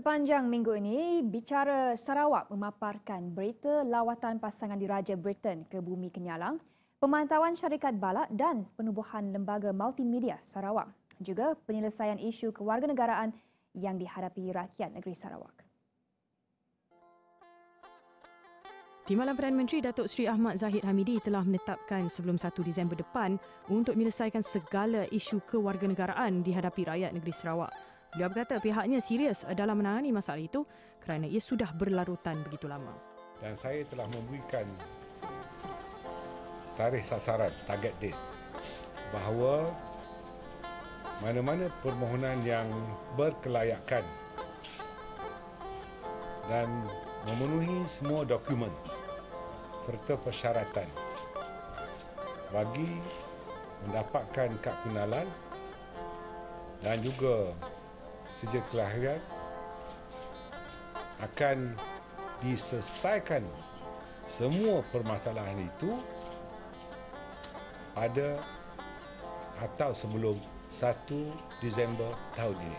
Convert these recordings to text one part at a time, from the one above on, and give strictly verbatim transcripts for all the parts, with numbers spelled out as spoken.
Sepanjang minggu ini, Bicara Sarawak memaparkan berita lawatan pasangan diraja Britain ke Bumi Kenyalang, pemantauan syarikat balak dan penubuhan lembaga multimedia Sarawak, juga penyelesaian isu kewarganegaraan yang dihadapi rakyat negeri Sarawak. Timbalan Perdana Menteri Datuk Seri Ahmad Zahid Hamidi telah menetapkan sebelum satu Disember depan untuk menyelesaikan segala isu kewarganegaraan dihadapi rakyat negeri Sarawak. Beliau berkata pihaknya serius dalam menangani masalah itu kerana ia sudah berlarutan begitu lama. Dan saya telah memberikan tarikh sasaran, target date, bahawa mana-mana permohonan yang berkelayakan dan memenuhi semua dokumen serta persyaratan bagi mendapatkan kad pengenalan dan juga sejak kelahiran akan diselesaikan semua permasalahan itu pada atau sebelum satu Disember tahun ini.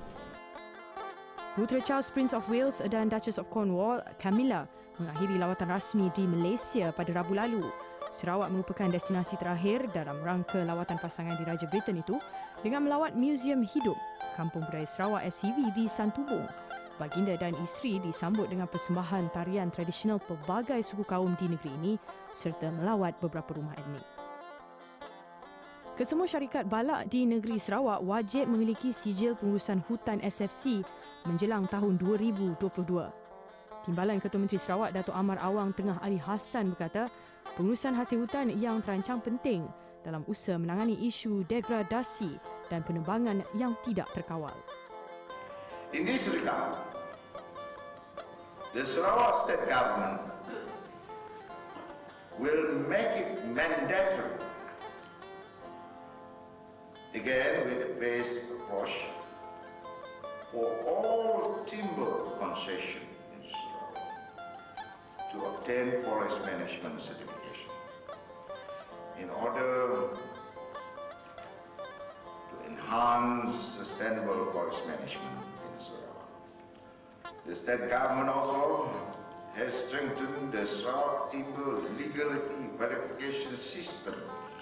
Putera Charles Prince of Wales dan Duchess of Cornwall, Camilla, mengakhiri lawatan rasmi di Malaysia pada Rabu lalu. Sarawak merupakan destinasi terakhir dalam rangka lawatan pasangan diraja Britain itu dengan melawat Museum Hidup, Kampung Budaya Sarawak S C V di Santubong. Baginda dan isteri disambut dengan persembahan tarian tradisional pelbagai suku kaum di negeri ini serta melawat beberapa rumah etnik. Kesemua syarikat balak di negeri Sarawak wajib memiliki sijil pengurusan hutan S F C menjelang tahun dua ribu dua puluh dua. Timbalan Ketua Menteri Sarawak Datuk Amar Awang Tengah Ali Hassan berkata, pengurusan hasil hutan yang terancang penting dalam usaha menangani isu degradasi dan penebangan yang tidak terkawal. In this regard, the Sarawak State Government will make it mandatory, again with a phased approach, for all timber concession in Sarawak to obtain forest management certification in order to enhance sustainable forest management in Sarawak. The state government also has strengthened the Sarawak timber legality verification system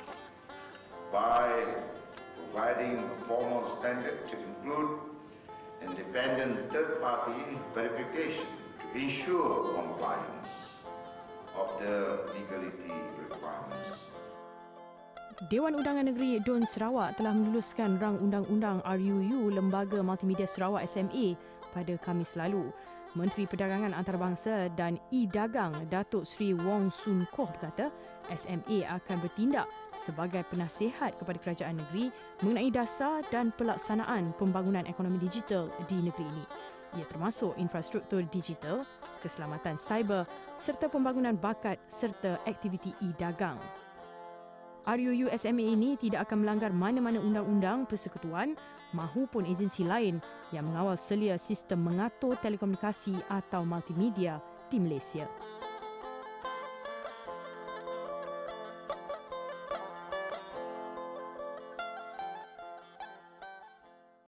by providing formal standard to include independent third-party verification to ensure compliance of the legality requirements. Dewan Undangan Negeri Dun Sarawak telah meluluskan rang undang-undang R U U Lembaga Multimedia Sarawak S M A pada Khamis lalu. Menteri Perdagangan Antarabangsa dan E-Dagang Datuk Seri Wong Soon Koh berkata S M A akan bertindak sebagai penasihat kepada kerajaan negeri mengenai dasar dan pelaksanaan pembangunan ekonomi digital di negeri ini. Ia termasuk infrastruktur digital, keselamatan cyber serta pembangunan bakat serta aktiviti e-dagang. R U U S M A ini tidak akan melanggar mana-mana undang-undang persekutuan mahupun agensi lain yang mengawal selia sistem mengatur telekomunikasi atau multimedia di Malaysia.